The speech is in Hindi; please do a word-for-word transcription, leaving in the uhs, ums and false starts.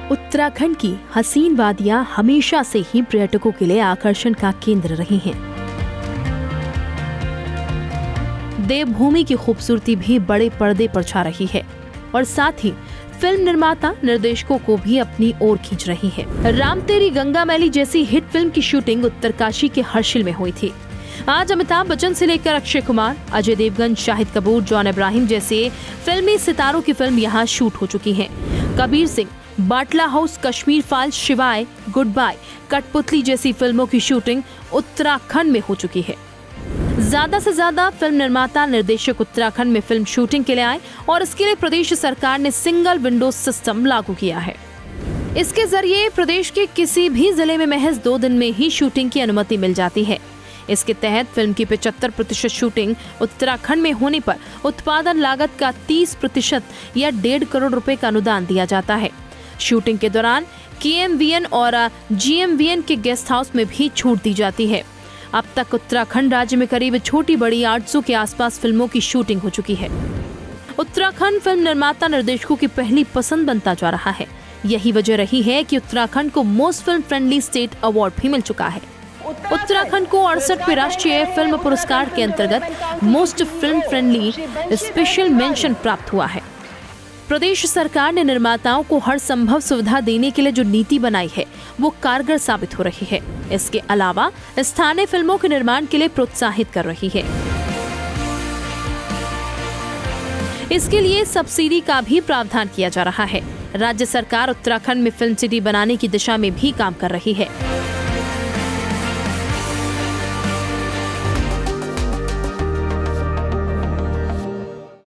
उत्तराखंड की हसीन वादियां हमेशा से ही पर्यटकों के लिए आकर्षण का केंद्र रही हैं। देवभूमि की खूबसूरती भी बड़े पर्दे पर छा रही है और साथ ही फिल्म निर्माता निर्देशकों को भी अपनी ओर खींच रही है। राम तेरी गंगा मैली जैसी हिट फिल्म की शूटिंग उत्तरकाशी के हर्षिल में हुई थी। आज अमिताभ बच्चन से लेकर अक्षय कुमार, अजय देवगन, शाहिद कपूर, जॉन इब्राहिम जैसे फिल्मी सितारों की फिल्म यहाँ शूट हो चुकी है। Kabir Singh, Batla house, Kashmir files, Shivaay, good bye, Kathputli जैसी फिल्मों की शूटिंग उत्तराखंड में हो चुकी है। ज्यादा से ज्यादा फिल्म निर्माता निर्देशक उत्तराखंड में फिल्म शूटिंग के लिए आए और इसके लिए प्रदेश सरकार ने सिंगल विंडो सिस्टम लागू किया है। इसके जरिए प्रदेश के किसी भी जिले में महज दो दिन में ही शूटिंग की अनुमति मिल जाती है। इसके तहत फिल्म की पचहत्तर प्रतिशत शूटिंग उत्तराखंड में होने पर उत्पादन लागत का तीस प्रतिशत या डेढ़ करोड़ रुपए का अनुदान दिया जाता है। शूटिंग के दौरान के एम वी एन और जी एम वी एन के गेस्ट हाउस में भी छूट दी जाती है। अब तक उत्तराखंड राज्य में करीब छोटी बड़ी आठ सौ के आसपास फिल्मों की शूटिंग हो चुकी है। उत्तराखंड फिल्म निर्माता निर्देशकों की पहली पसंद बनता जा रहा है। यही वजह रही है कि उत्तराखंड को most film friendly state award भी मिल चुका है। उत्तराखंड को अड़सठवें राष्ट्रीय फिल्म पुरस्कार के अंतर्गत most film friendly special mention प्राप्त हुआ है। प्रदेश सरकार ने निर्माताओं को हर संभव सुविधा देने के लिए जो नीति बनाई है वो कारगर साबित हो रही है। इसके अलावा स्थानीय फिल्मों के निर्माण के लिए प्रोत्साहित कर रही है। इसके लिए सब्सिडी का भी प्रावधान किया जा रहा है। राज्य सरकार उत्तराखंड में फिल्म सिटी बनाने की दिशा में भी काम कर रही है।